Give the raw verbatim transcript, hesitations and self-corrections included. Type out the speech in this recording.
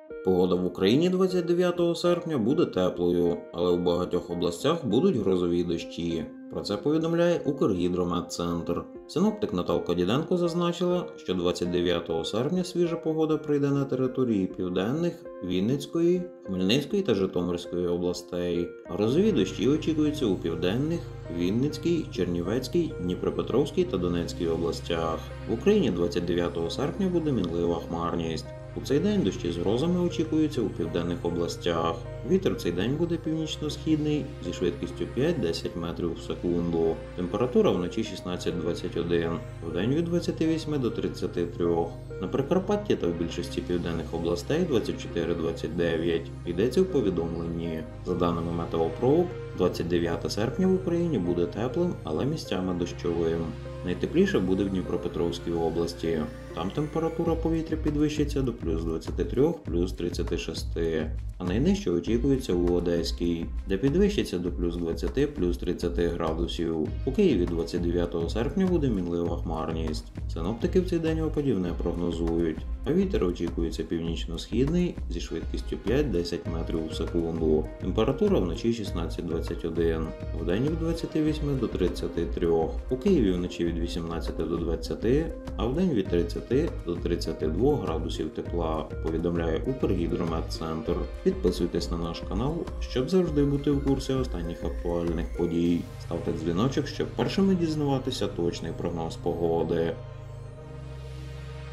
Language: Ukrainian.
Погода в Україні двадцять дев'ятого серпня буде теплою, але у багатьох областях будуть грозові дощі. Про це повідомляє Укргідрометцентр. Синоптик Наталка Діденко зазначила, що двадцять дев'ятого серпня свіжа погода прийде на території південних, Вінницької, Хмельницької та Житомирської областей. Грозові дощі очікуються у південних, Вінницькій, Чернівецькій, Дніпропетровській та Донецькій областях. В Україні двадцять дев'ятого серпня буде мінлива хмарність. У цей день дощі з грозами очікуються у південних областях. Вітер в цей день буде північно-східний зі швидкістю п'ять-десять метрів в секунду. Температура вночі шістнадцять двадцять один, вдень від двадцяти восьми до тридцяти трьох. На Прикарпатті та в більшості південних областей двадцять чотири двадцять дев'ять. Йдеться в повідомленні. За даними Метеопров, двадцять дев'яте серпня в Україні буде теплим, але місцями дощовим. Найтепліше буде в Дніпропетровській області. Там температура повітря підвищиться до плюс двадцяти трьох - плюс тридцяти шести. А найнижче очікується у Одеській, де підвищиться до плюс двадцяти - плюс тридцяти градусів. У Києві двадцять дев'ятого серпня буде мінлива хмарність. Синоптики в цей день опадів не прогнозують, а вітер очікується північно-східний зі швидкістю п'ять-десять метрів в секунду. Температура вночі шістнадцять двадцять один, вдень від двадцяти восьми до тридцяти трьох. У Києві вночі від вісімнадцяти до двадцяти, а вдень від тридцяти до тридцяти двох градусів тепла, повідомляє Укргідрометцентр. Підписуйтесь на наш канал, щоб завжди бути в курсі останніх актуальних подій. Ставте дзвіночок, щоб першими дізнаватися точний прогноз погоди.